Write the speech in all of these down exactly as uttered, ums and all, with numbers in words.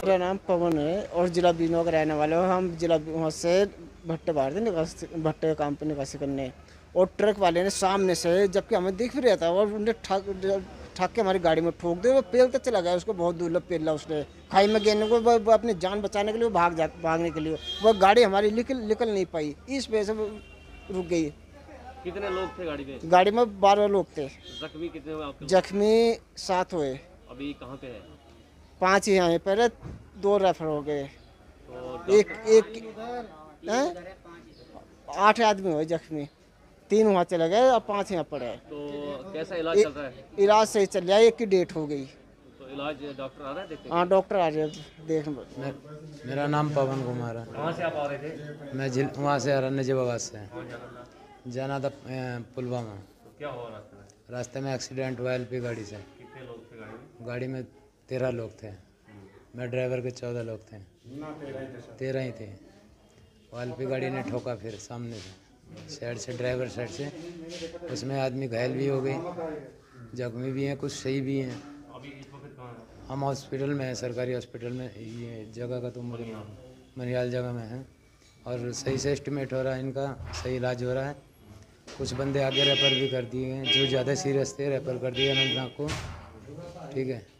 मेरा नाम पवन है और जिला बीनो का रहने वाला है। हम जिला वहाँ से भट्टे बाहर थे निकासी, भट्टे काम पे निकासी करने, और ट्रक वाले ने सामने से, जबकि हमें दिख भी रहा था, और उन्हें ठक ठक के हमारी गाड़ी में ठोक दे। वो पेल तक चला गया, उसको बहुत दूर पेला उसने खाई में गिरने को। वो अपनी जान बचाने के लिए भाग जा भागने के लिए वो गाड़ी हमारी निकल निकल नहीं पाई, इस वजह से वो रुक गई। कितने लोग थे गाड़ी में? गाड़ी में बारह लोग थे। जख्मी कितने हुए आपके? जख्मी सात हुए। अभी कहाँ पे है? पाँच ही हैं, पहले दो रेफर हो गए। तो एक एक आठ आदमी हुए जख्मी, तीन वहाँ चले गए और पाँच यहाँ पड़े हैं। तो कैसा इलाज चल रहा है? इलाज सही चल रहा है, एक की डेट हो गई। तो इलाज डॉक्टर आ रहा है देखते? हाँ डॉक्टर आ रहे हैं देख। मे, मेरा नाम पवन कुमार है। कहाँ से आप आ रहे थे? मैं जिल वहाँ से आ रहा नजीबाबाद से जाना था पुलवामा। तो क्या हुआ रास्ते में? रास्ते में एक्सीडेंट हुआ एलपी गाड़ी से। कितने लोग थे गाड़ी में? गाड़ी में तेरह लोग थे, मैं ड्राइवर के चौदह लोग थे। तेरह ही थे। वो एलपी गाड़ी ने ठोका फिर सामने से, साइड से, ड्राइवर साइड से। उसमें आदमी घायल भी हो गए, जख्मी भी हैं, कुछ सही भी हैं। अभी इस वक्त कहाँ है? हम हॉस्पिटल में हैं, सरकारी हॉस्पिटल में। ये जगह का तो मुझे मनियाल जगह में है, और सही से एस्टिमेट हो रहा है इनका, सही इलाज हो रहा है। कुछ बंदे आगे रेफर भी कर दिए हैं, जो ज़्यादा सीरियस थे रेफर कर दिए अनंतनाग को। ठीक है।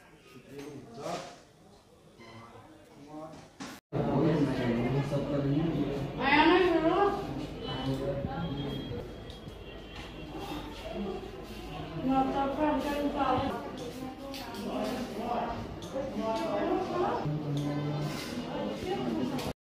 सब